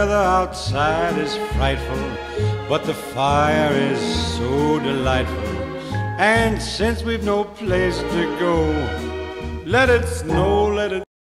weather outside is frightful, but the fire is so delightful. And since we've no place to go, let it snow, let it